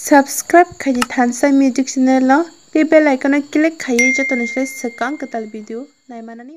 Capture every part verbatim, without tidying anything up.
Subscribe khayi Thansa Music channel lo be bell icon click khayi joto nisle sekang ketal video naimanani.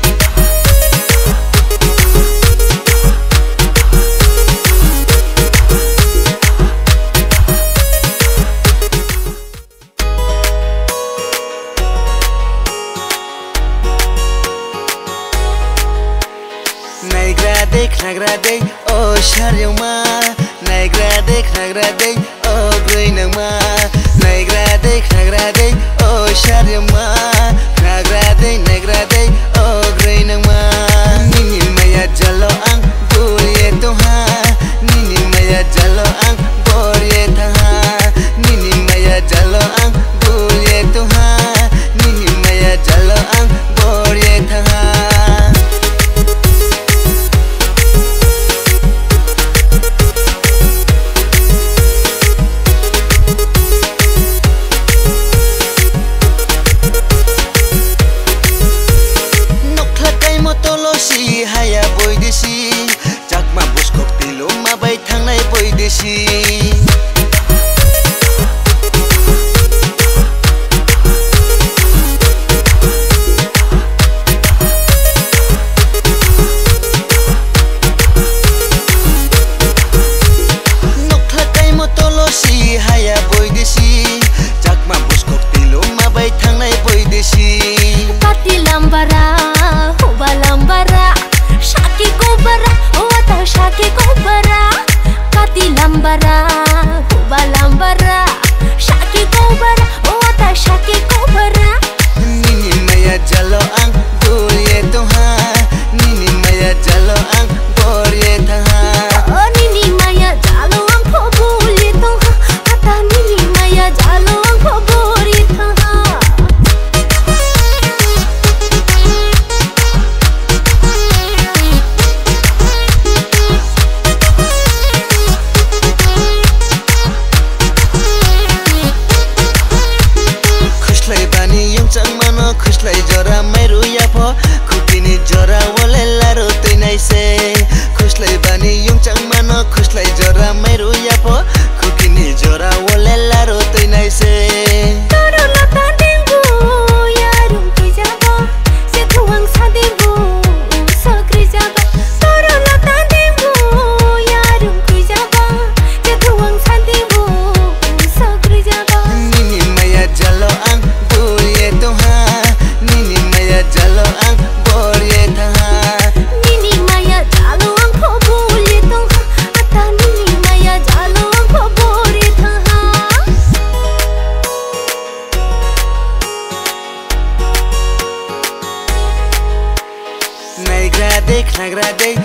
Nagrade, nagrade, oh sharyama. Nagrade, nagrade, oh greenama. Nagrade, nagrade, oh sharyama. Nagrade, nagrade, oh greenama. Nini maya jalo ang buriye toha. Nini maya jalo ang buriye taha. Nini maya jalo ang buriye toha. Nini maya jalo ang buriye taha. Tolosi haya boy desi jakma buskok tilo mabai thangnai boy desi nokhlakai mo tolosi haya boy desi jakma buskok tilo mabai thangnai boy desi pati lambara lambara shaki kobara wata shaki kobara kati lambara huba lambara shaki kobara wata shaki kobara nini maya jalo ang buriye toha nini maya jalo ang buriye taha oh nini maya jalo ang buriye toha ata nini maya jalo ang buriye taha खुशलाई जरा मेरो याफो खुकिनी जरा वले लारो तैनाइ से खुशलाई बानी युङचाङ मान खुशलाई जरा मेरो याफो खुकिनी जरा वले लारो तैनाइ से तरो लता देबो यारुम तुइजाबो से थुवाङ सादेबो सक्रि जाबो तरो लता देबो यारुम तुइजाबो से थुवाङ सादेबो सक्रि जाबो निनी माया जलो आं बुरिए तोहा jalo ang boriye taha nini maya jalo ang boriye taha ata nini maya jalo ang boriye taha nagrade nagrade